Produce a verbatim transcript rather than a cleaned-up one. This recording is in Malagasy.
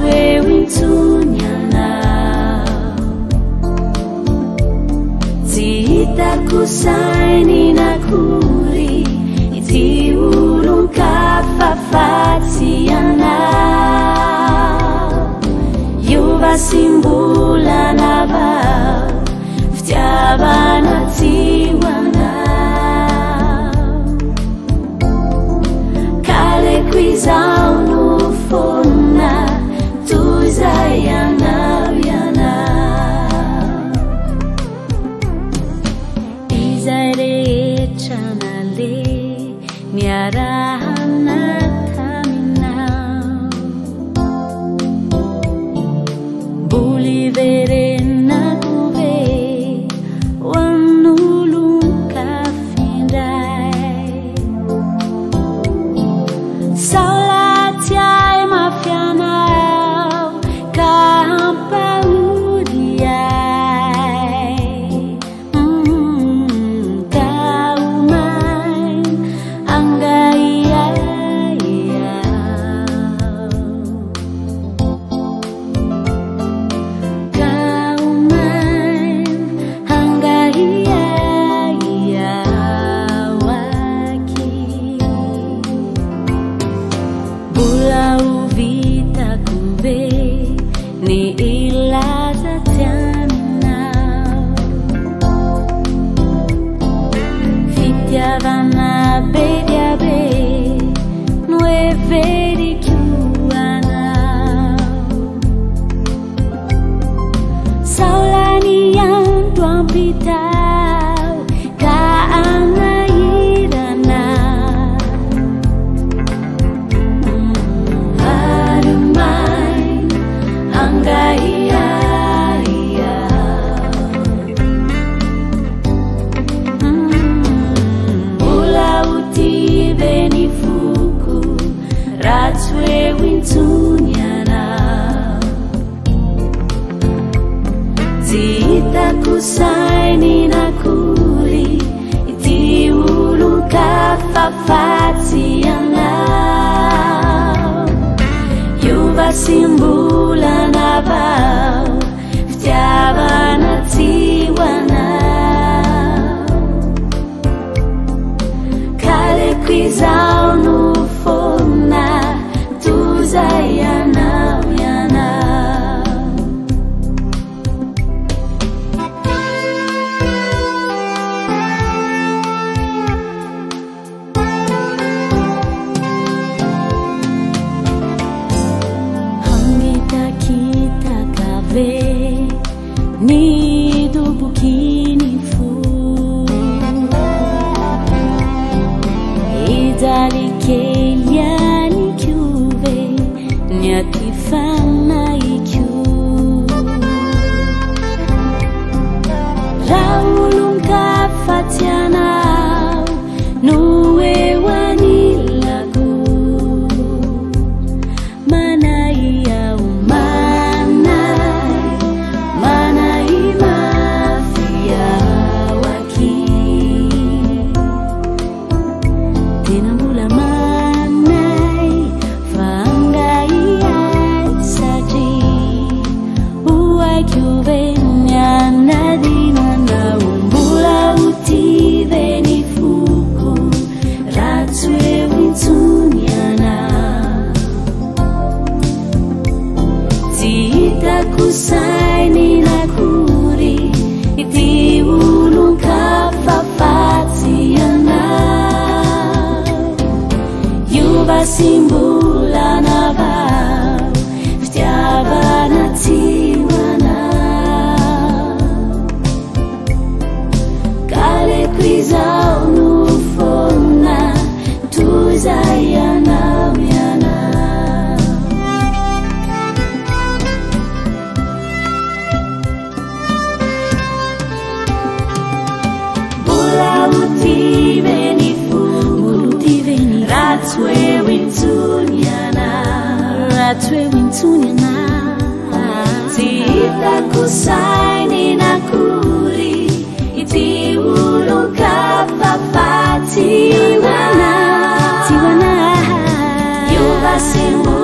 Ratwe wintunyana Zita kusaini na kuri Iti ulung kafafatiana Yuva simbula nava Vtiabana tiwana Kale kwizau fona tuzayana yana Izare chanale miarahana tamina Buli verena kube wanulung kafindai Salatiai mafianau kampaudiai mm, Kaumain anggaiai Kaumain anggaiai waki Bulau vita kube ni ilaza tianau Vitiavana bedia be nueve di kiuanau Saulani yang tuang pitau ka anairana Ratwe wintunyana Zita kusaini na kuri Iti ulung kafafatiana Yuva simbula nabau Vtiabana tiwana Kale kwizau nufona tuzayana yana Hangita kita kave ni dubukini fu Idali keliani kyuve Nyatifana ikyu Raulung kafatiana Nuwe wanilagu Manai au manai Manai mafia waki Tinambula manai Fangai saji Uai kyuvenya nadina na umbula uti veni fuku Ratwe wintunyana Zita kusaini na kuri Iti ulung kafafatiana Yuva simbula nabau Vtiabana tiwana Kale kwizau nufona tuzayana miana Bula uti veni fuku Ratwe wintunyana Ratwe wintunyana Zita kusaini na kuri Iti ulung kafafatiwana Tiwana Yuva simbula